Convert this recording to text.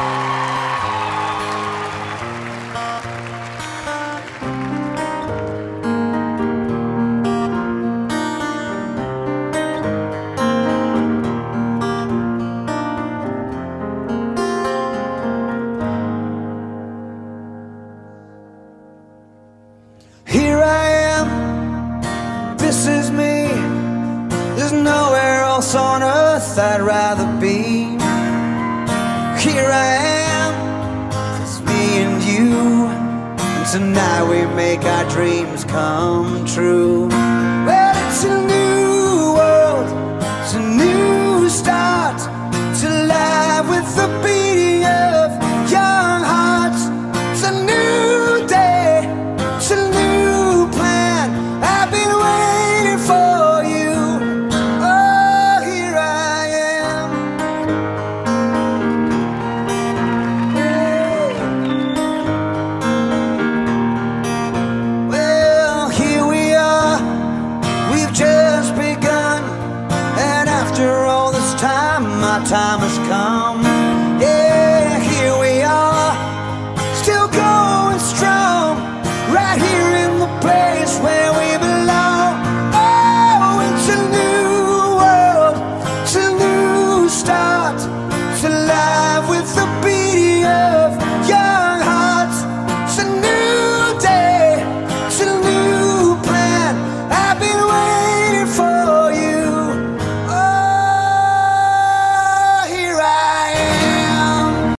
Here I am, this is me. There's nowhere else on earth I'd rather be. Here I am, it's me and you, and tonight we make our dreams come true. Well, it's a new world, it's a new start to life with the beating of young hearts. It's a new day, it's a new plan. I've been waiting for you. Oh, here I am. Well, here we are, we've just begun, and after all this time, my time has come.